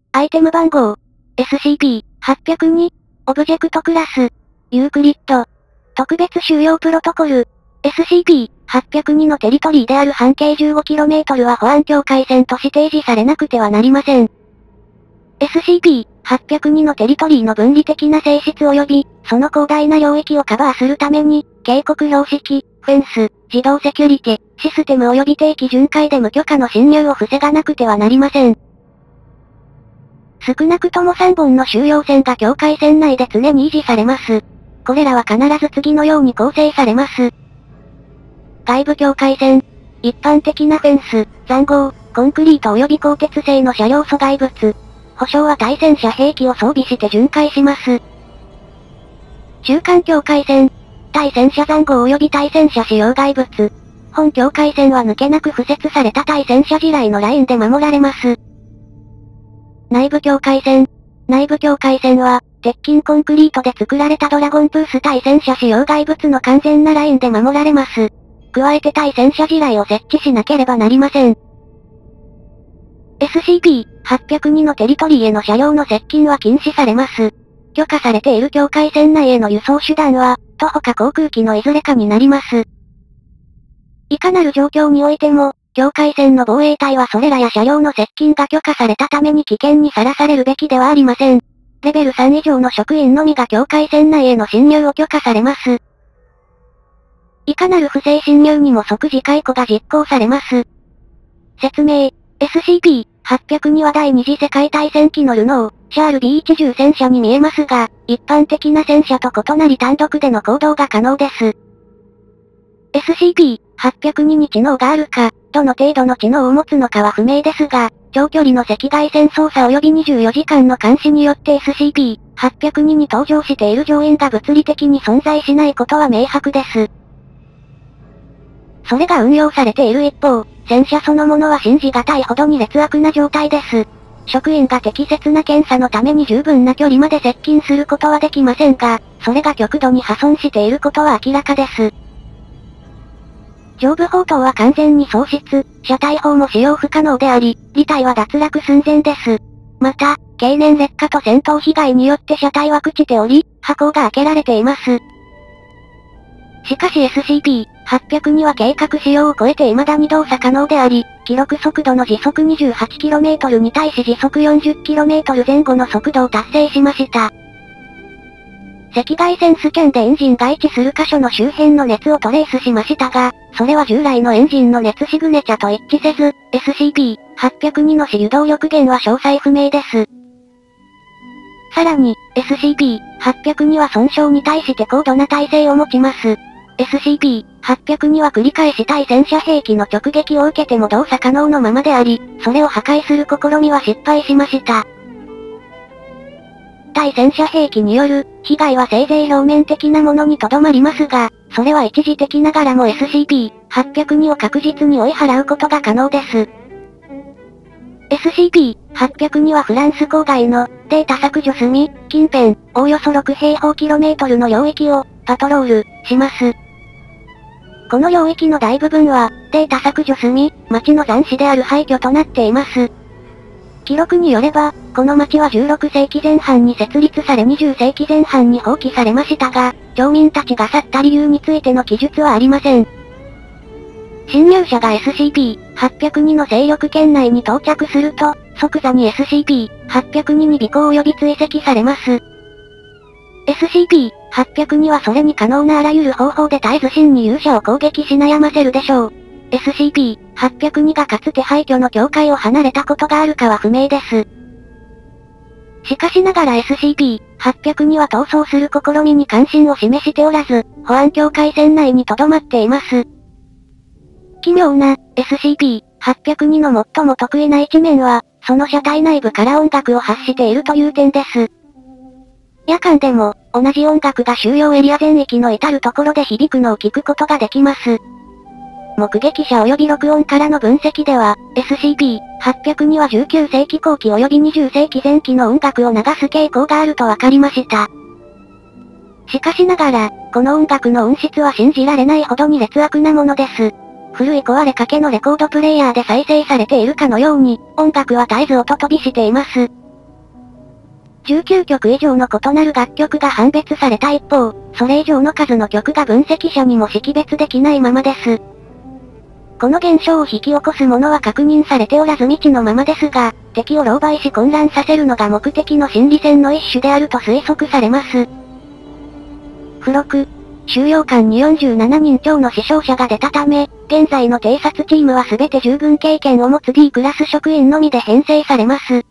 アイテム番号。SCP-802。オブジェクトクラス。ユークリッド。特別収容プロトコル。SCP-802 のテリトリーである半径 15km は保安境界線として提示されなくてはなりません。SCP-802 のテリトリーの分離的な性質及び、その広大な領域をカバーするために、警告標識、フェンス、自動セキュリティ、システム及び定期巡回で無許可の侵入を防がなくてはなりません。少なくとも3本の収容線が境界線内で常に維持されます。これらは必ず次のように構成されます。外部境界線。一般的なフェンス、塹壕、コンクリート及び鋼鉄製の車両阻害物。保証は対戦車兵器を装備して巡回します。中間境界線。対戦車塹壕及び対戦車使用外物。本境界線は抜けなく敷設された対戦車地雷のラインで守られます。内部境界線。内部境界線は、鉄筋コンクリートで作られたドラゴンプース対戦車使用外物の完全なラインで守られます。加えて対戦車地雷を設置しなければなりません。SCP-802 のテリトリーへの車両の接近は禁止されます。許可されている境界線内への輸送手段は、徒歩か航空機のいずれかになります。いかなる状況においても、境界線の防衛隊はそれらや車両の接近が許可されたために危険にさらされるべきではありません。レベル3以上の職員のみが境界線内への侵入を許可されます。いかなる不正侵入にも即時解雇が実行されます。説明。SCP-802 は第二次世界大戦機のルノー、シャール B10 戦車に見えますが、一般的な戦車と異なり単独での行動が可能です。SCP-802 に知能があるか、どの程度の知能を持つのかは不明ですが、長距離の赤外線操作及び24時間の監視によって SCP-802 に搭乗している乗員が物理的に存在しないことは明白です。それが運用されている一方、戦車そのものは信じがたいほどに劣悪な状態です。職員が適切な検査のために十分な距離まで接近することはできませんが、それが極度に破損していることは明らかです。上部砲塔は完全に喪失、車体砲も使用不可能であり、履体は脱落寸前です。また、経年劣化と戦闘被害によって車体は朽ちており、箱が開けられています。しかし SCP-802 は計画使用を超えて未だに動作可能であり、記録速度の時速 28km に対し時速 40km 前後の速度を達成しました。赤外線スキャンでエンジンが位置する箇所の周辺の熱をトレースしましたが、それは従来のエンジンの熱シグネチャと一致せず、SCP-802 の主油動力源は詳細不明です。さらに、SCP-802 は損傷に対して高度な耐性を持ちます。SCP-802 は繰り返し対戦車兵器の直撃を受けても動作可能のままであり、それを破壊する試みは失敗しました。対戦車兵器による被害はせいぜい表面的なものにとどまりますが、それは一時的ながらも SCP-802 を確実に追い払うことが可能です。SCP-802 はフランス郊外のデータ削除済近辺、おおよそ6平方キロメートルの領域をパトロールします。この領域の大部分はデータ削除済町の残滓である廃墟となっています。記録によれば、この町は16世紀前半に設立され20世紀前半に放棄されましたが、町民たちが去った理由についての記述はありません。侵入者が SCP-802 の勢力圏内に到着すると、即座に SCP-802 に尾行及び追跡されます。SCP-802 はそれに可能なあらゆる方法で絶えず真に勇者を攻撃し悩ませるでしょう。SCP-802 がかつて廃墟の境界を離れたことがあるかは不明です。しかしながら SCP-802 は逃走する試みに関心を示しておらず、保安境界線内に留まっています。奇妙な SCP-802 の最も得意な一面は、その車体内部から音楽を発しているという点です。夜間でも、同じ音楽が収容エリア全域の至るところで響くのを聞くことができます。目撃者及び録音からの分析では、SCP-802 は19世紀後期及び20世紀前期の音楽を流す傾向があると分かりました。しかしながら、この音楽の音質は信じられないほどに劣悪なものです。古い壊れかけのレコードプレイヤーで再生されているかのように、音楽は絶えず音飛びしています。 19曲以上の異なる楽曲が判別された一方、それ以上の数の曲が分析者にも識別できないままです。この現象を引き起こすものは確認されておらず未知のままですが、敵を狼狽し混乱させるのが目的の心理戦の一種であると推測されます。付録。収容官に47人超の死傷者が出たため、現在の偵察チームは全て従軍経験を持つ D クラス職員のみで編成されます。